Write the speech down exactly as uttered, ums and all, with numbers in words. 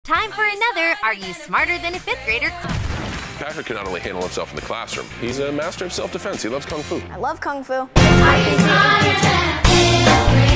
time for another Are You Smarter Than a Fifth Grader? Patrick can not only handle himself in the classroom, he's a master of self-defense. He loves Kung Fu. I love Kung Fu. Are you smarter than